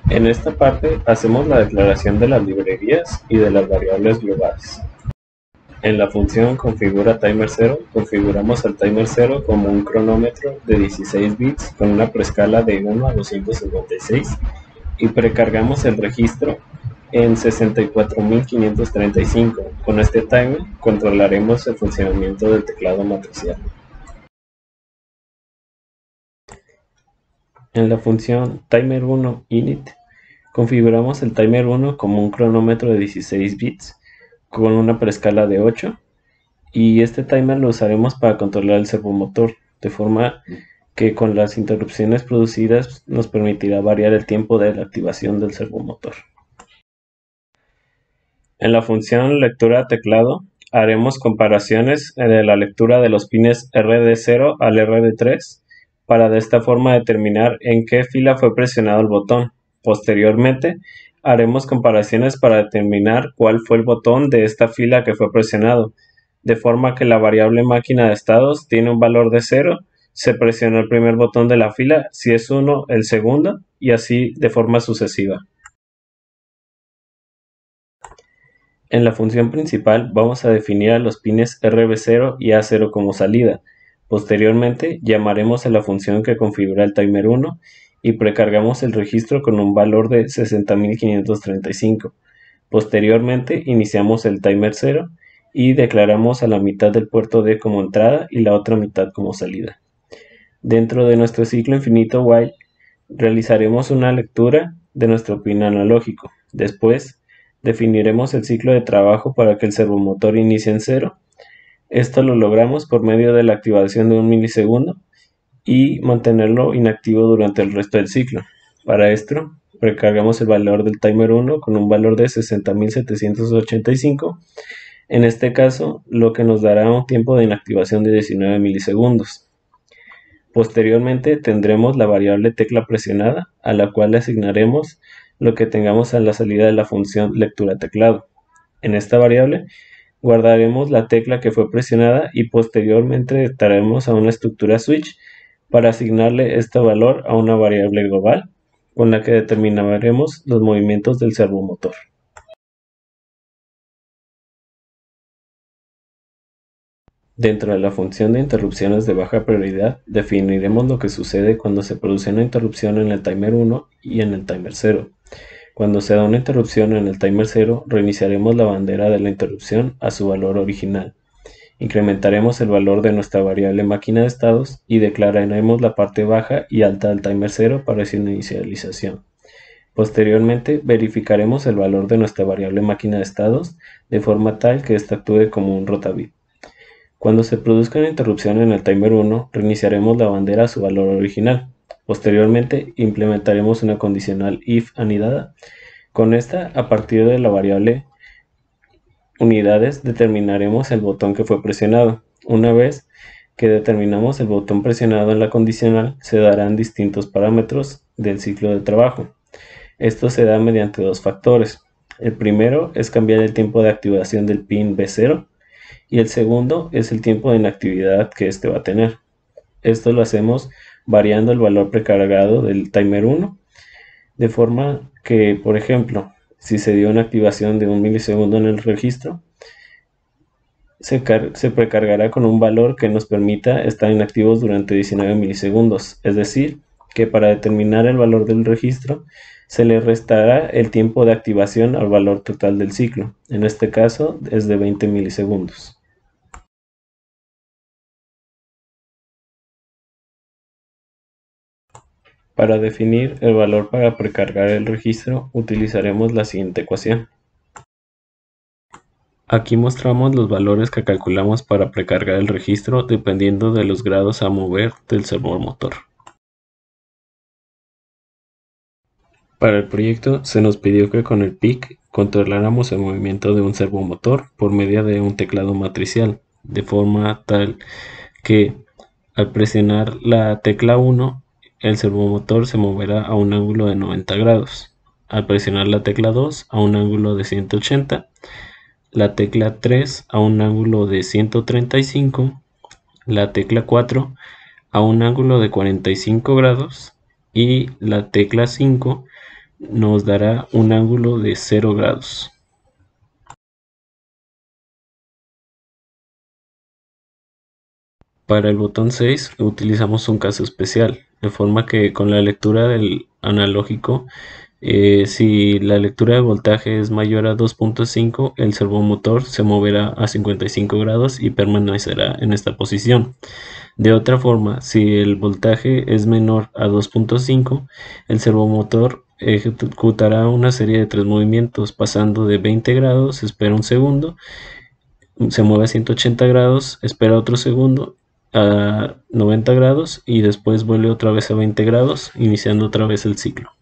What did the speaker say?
En esta parte hacemos la declaración de las librerías y de las variables globales. En la función configura timer 0, configuramos al timer 0 como un cronómetro de 16 bits con una preescala de 1 a 256 y precargamos el registro en 64.535. Con este timer controlaremos el funcionamiento del teclado matricial. En la función timer1 init configuramos el timer 1 como un cronómetro de 16 bits con una preescala de 8 y este timer lo usaremos para controlar el servomotor, de forma que con las interrupciones producidas nos permitirá variar el tiempo de la activación del servomotor. En la función lectura teclado haremos comparaciones de la lectura de los pines RD0 al RD3 para de esta forma determinar en qué fila fue presionado el botón. Posteriormente, haremos comparaciones para determinar cuál fue el botón de esta fila que fue presionado, de forma que la variable máquina de estados tiene un valor de 0, se presionó el primer botón de la fila, si es 1 el segundo, y así de forma sucesiva. En la función principal vamos a definir a los pines RB0 y A0 como salida. Posteriormente llamaremos a la función que configura el timer 1 y precargamos el registro con un valor de 60.535. Posteriormente iniciamos el timer 0 y declaramos a la mitad del puerto D como entrada y la otra mitad como salida. Dentro de nuestro ciclo infinito while realizaremos una lectura de nuestro pin analógico. Después definiremos el ciclo de trabajo para que el servomotor inicie en 0. Esto lo logramos por medio de la activación de 1 milisegundo y mantenerlo inactivo durante el resto del ciclo. Para esto, precargamos el valor del timer 1 con un valor de 60.785. En este caso, lo que nos dará un tiempo de inactivación de 19 milisegundos. Posteriormente tendremos la variable tecla presionada, a la cual le asignaremos lo que tengamos a la salida de la función lectura teclado. En esta variable guardaremos la tecla que fue presionada y posteriormente daremos a una estructura switch para asignarle este valor a una variable global con la que determinaremos los movimientos del servomotor. Dentro de la función de interrupciones de baja prioridad definiremos lo que sucede cuando se produce una interrupción en el timer 1 y en el timer 0. Cuando se da una interrupción en el timer 0, reiniciaremos la bandera de la interrupción a su valor original. Incrementaremos el valor de nuestra variable máquina de estados y declararemos la parte baja y alta del timer 0 para su inicialización. Posteriormente, verificaremos el valor de nuestra variable máquina de estados de forma tal que ésta actúe como un rotabit. Cuando se produzca una interrupción en el timer 1, reiniciaremos la bandera a su valor original. Posteriormente, implementaremos una condicional if anidada. Con esta, a partir de la variable unidades, determinaremos el botón que fue presionado. Una vez que determinamos el botón presionado en la condicional, se darán distintos parámetros del ciclo de trabajo. Esto se da mediante dos factores. El primero es cambiar el tiempo de activación del pin B0 y el segundo es el tiempo de inactividad que éste va a tener. Esto lo hacemos variando el valor precargado del timer 1, de forma que, por ejemplo, si se dio una activación de 1 milisegundo en el registro, se precargará con un valor que nos permita estar inactivos durante 19 milisegundos, es decir, que para determinar el valor del registro se le restará el tiempo de activación al valor total del ciclo. En este caso es de 20 milisegundos. Para definir el valor para precargar el registro utilizaremos la siguiente ecuación. Aquí mostramos los valores que calculamos para precargar el registro dependiendo de los grados a mover del servomotor. Para el proyecto se nos pidió que con el PIC controláramos el movimiento de un servomotor por medio de un teclado matricial, de forma tal que al presionar la tecla 1, el servomotor se moverá a un ángulo de 90 grados. Al presionar la tecla 2 a un ángulo de 180, la tecla 3 a un ángulo de 135, la tecla 4 a un ángulo de 45 grados y la tecla 5 nos dará un ángulo de 0 grados. Para el botón 6 utilizamos un caso especial, de forma que con la lectura del analógico, si la lectura de voltaje es mayor a 2.5, el servomotor se moverá a 55 grados y permanecerá en esta posición. De otra forma, si el voltaje es menor a 2.5, el servomotor ejecutará una serie de 3 movimientos, pasando de 20 grados, espera un segundo, se mueve a 180 grados, espera otro segundo, a 90 grados y después vuelve otra vez a 20 grados, iniciando otra vez el ciclo.